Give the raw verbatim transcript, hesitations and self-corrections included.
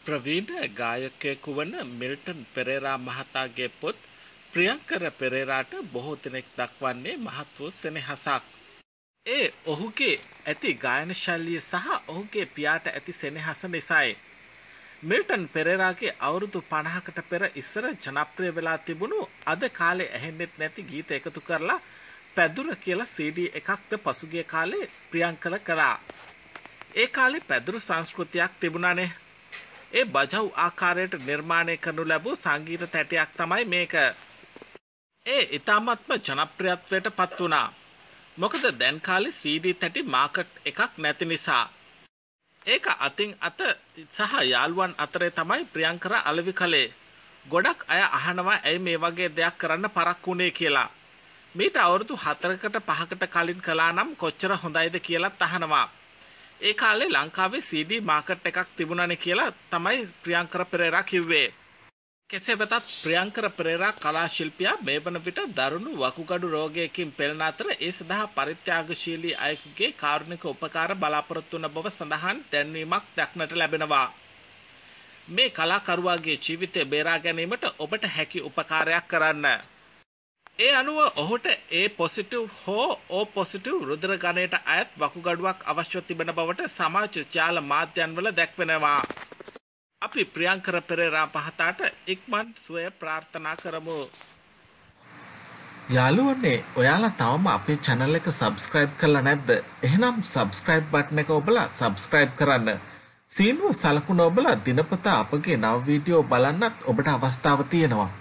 ප්‍රවීණ ගායකයෙකු වන මිල්ටන් පෙරේරා මහතාගේ පුත් ප්‍රියංකර පෙරේරාට බොහෝ දෙනෙක් දක්වන්නේ මහත් වූ සෙනෙහසක්. ඒ ඔහුගේ ඇති ගායන ශෛලිය සහ ඔහුගේ පියාට ඇති සෙනෙහස නිසායි. මිල්ටන් පෙරේරාගේ අවුරුදු පනහකට පෙර ඉස්සර ජනප්‍රිය වෙලා තිබුණු අද කාලේ ඇහෙන්නෙත් නැති ගීත එකතු කරලා පැදුර කියලා සී ඩී එකක්ද පසුගිය කාලේ ප්‍රියංකර කරා. ඒ කාලේ පැදුරු සංස්කෘතියක් තිබුණානේ. ඒ බජව් ආකාරයට නිර්මාණය කරනු ලැබූ සංගීත තැටයක් තමයි මේක. ඒ ඉතාමත්ම ජනප්‍රියත්වයට පත් වුණා. මොකද දැන් කාලේ සී ඩී තැටි මාකට් එකක් නැති නිසා. ඒක අතින් අත සහ යාළුවන් අතරේ තමයි ප්‍රියංකර අලෙවි කළේ. ගොඩක් අය අහනවා ඇයි මේ වගේ දෙයක් කරන්න පරක්කු වුණේ කියලා. මීට අවුරුදු හතරකට පහකට කලින් කළා නම් කොච්චර හොඳයිද කියලාත් අහනවා. ඒ කාලේ ලංකාවේ සී ඩී මාකට් එකක් තිබුණානේ කියලා තමයි ප්‍රියංකර පෙරේරා කිව්වේ. කෙසේ වෙතත් ප්‍රියංකර පෙරේරා කලා ශිල්පියා මේ වන විට දරුණු වකුගඩු රෝගයකින් පෙළෙන අතර ඒ සඳහා පරිත්‍යාගශීලී අයෙකුගේ කාරුණික උපකාර බලාපොරොත්තු වන බව සඳහන් දැන්වීමක් දක්නට ලැබෙනවා. මේ කලාකරුවාගේ ජීවිතය බේරා ගැනීමට ඔබට හැකි උපකාරයක් කරන්න. ඒ අනුව ඔහුට ඒ පොසිටිව් හෝ ඕ පොසිටිව් රුධිර ගණයට අයත් වකුගඩුවක් අවශ්‍ය තිබෙන බවට සමාජ ජාල මාධ්‍යන්වල දැක්වෙනවා. අපි ප්‍රියංකර පෙරේරා මහතාට ඉක්මන් සුවය ප්‍රාර්ථනා කරමු. යාළුවනේ, ඔයාලා තවම අපේ channel එක subscribe කරලා නැද්ද? එහෙනම් subscribe button එක ඔබලා subscribe කරන්න. සීනුව සලකුණ ඔබලා දිනපතා අපගේ නව වීඩියෝ බලන්නත් ඔබට අවස්ථාව තියෙනවා.